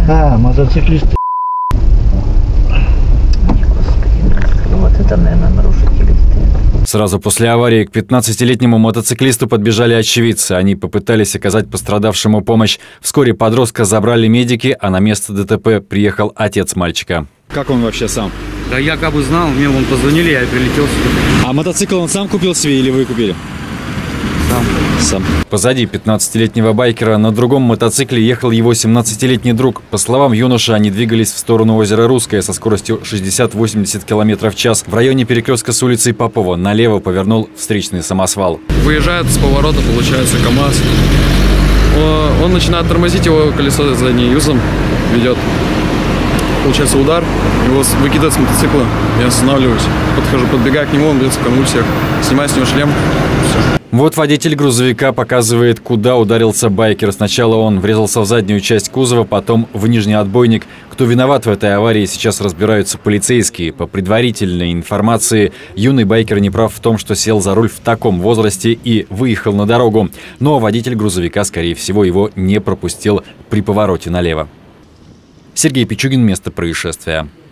А, мотоциклисты. Вот это, наверное, нарушители. Сразу после аварии к 15-летнему мотоциклисту подбежали очевидцы. Они попытались оказать пострадавшему помощь. Вскоре подростка забрали медики, а на место ДТП приехал отец мальчика. Как он вообще сам? Да я как бы знал, мне вон позвонили, я прилетел сюда. А мотоцикл он сам купил себе или вы купили? Сам. Позади 15-летнего байкера на другом мотоцикле ехал его 17-летний друг. По словам юноши, они двигались в сторону озера Русское со скоростью 60-80 км в час. В районе перекрестка с улицей Попова налево повернул встречный самосвал. Выезжает с поворота, получается, КамАЗ. Он начинает тормозить, его колесо заднее юзом ведет. Получается удар, его выкидывает с мотоцикла, я останавливаюсь. Подхожу, подбегаю к нему, он бьется в конвульсиях, снимаю с него шлем. Все. Вот водитель грузовика показывает, куда ударился байкер. Сначала он врезался в заднюю часть кузова, потом в нижний отбойник. Кто виноват в этой аварии, сейчас разбираются полицейские. По предварительной информации, юный байкер не прав в том, что сел за руль в таком возрасте и выехал на дорогу. Но водитель грузовика, скорее всего, его не пропустил при повороте налево. Сергей Пичугин, место происшествия.